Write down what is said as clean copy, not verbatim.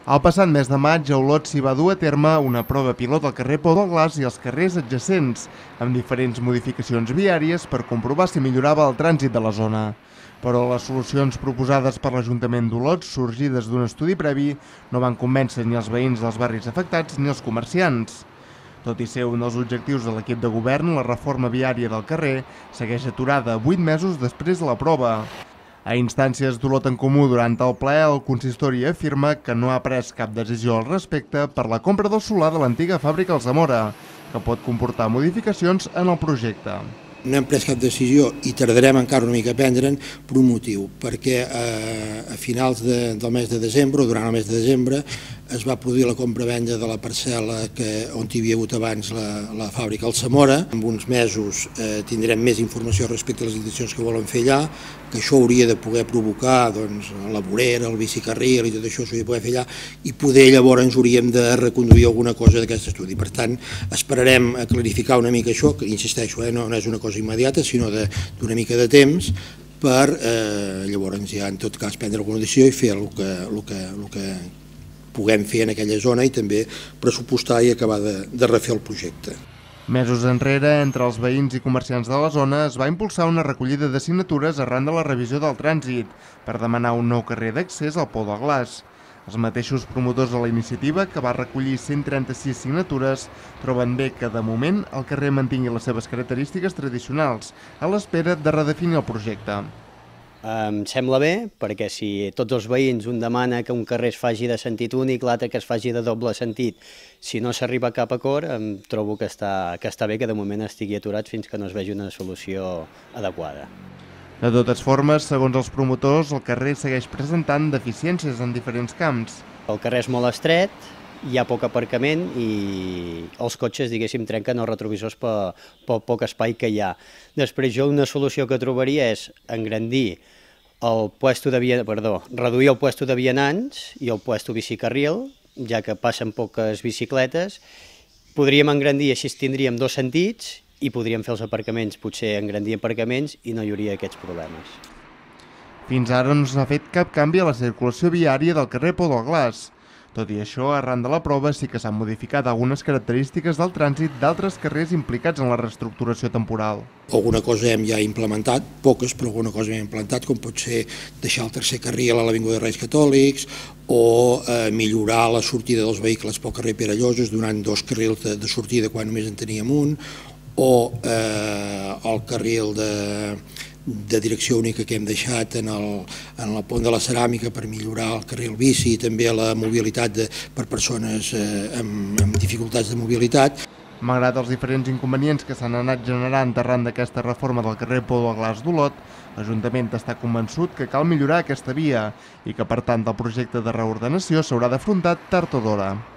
El passat mes de maig, a Olot s'hi va dur a terme una prova pilot al carrer Pou del Glaç i als carrers adjacents, amb diferents modificacions viàries per comprovar si millorava el trànsit de la zona. Però les solucions proposades per l'Ajuntament d'Olot, sorgides d'un estudi previ, no van convèncer ni els veïns dels barris afectats ni els comerciants. Tot i ser un dels objectius de l'equip de govern, la reforma viària del carrer segueix aturada 8 mesos després de la prova. A instàncies d'Olot en Comú durant el ple, el consistori afirma que no ha pres cap decisió al respecte per la compra del solar de l'antiga fàbrica Alsamora, que pot comportar modificacions en el projecte. No hem pres cap decisió i tardarem encara una mica a prendre'n per un motiu, perquè a finals del mes de desembre, o durant el mes de desembre, es va produir la compra-venda de la parcel·la on hi havia hagut abans la fàbrica Alsamora. En uns mesos tindrem més informació respecte a les intencions que volen fer allà, que això hauria de poder provocar la vorera, el bicicarril i tot això s'hauria de poder fer allà, i poder llavors hauríem de reconduir alguna cosa d'aquest estudi. Per tant, esperarem a clarificar una mica això, que insisteixo, no és una cosa immediata, sinó d'una mica de temps, per llavors ja en tot cas prendre alguna decisió i fer el que puguem fer en aquella zona i també pressupostar i acabar de refer el projecte. Mesos enrere, entre els veïns i comerciants de la zona, es va impulsar una recollida de signatures arran de la revisió del trànsit per demanar un nou carrer d'accés al Pou del Glaç. Els mateixos promotors de la iniciativa, que va recollir 136 signatures, troben bé que de moment el carrer mantingui les seves característiques tradicionals, a l'espera de redefinir el projecte. Em sembla bé, perquè si tots els veïns un demana que un carrer es faci de sentit únic, l'altre que es faci de doble sentit, si no s'arriba a cap acord, em trobo que està bé que de moment estigui aturat fins que no es vegi una solució adequada. De totes formes, segons els promotors, el carrer segueix presentant deficiències en diferents camps. El carrer és molt estret, hi ha poc aparcament i els cotxes, diguéssim, trenquen els retrovisors pel poc espai que hi ha. Després jo una solució que trobaria és engrandir reduir el puesto de vianants i el puesto bicicarril, ja que passen poques bicicletes. Podríem engrandir, així tindríem dos sentits i podríem fer els aparcaments, potser engrandir aparcaments i no hi hauria aquests problemes. Fins ara no s'ha fet cap canvi a la circulació viària del carrer Pou del Glaç. Tot i això, arran de la prova sí que s'han modificat algunes característiques del trànsit d'altres carrers implicats en la reestructuració temporal. Alguna cosa hem ja implementat, poques, però alguna cosa hem implementat, com pot ser deixar el tercer carril a l'Avinguda Reis Catòlics o millorar la sortida dels vehicles pel carrer Perellosos, donant dos carrils de sortida quan només en teníem un, o el carril de direcció única que hem deixat en el pont de la Ceràmica per millorar el carril bici i també la mobilitat per persones amb dificultats de mobilitat. Malgrat els diferents inconvenients que s'han anat generant arran d'aquesta reforma del carrer Pou del Glaç d'Olot, l'Ajuntament està convençut que cal millorar aquesta via i que, per tant, el projecte de reordenació s'haurà d'afrontar tard o d'hora.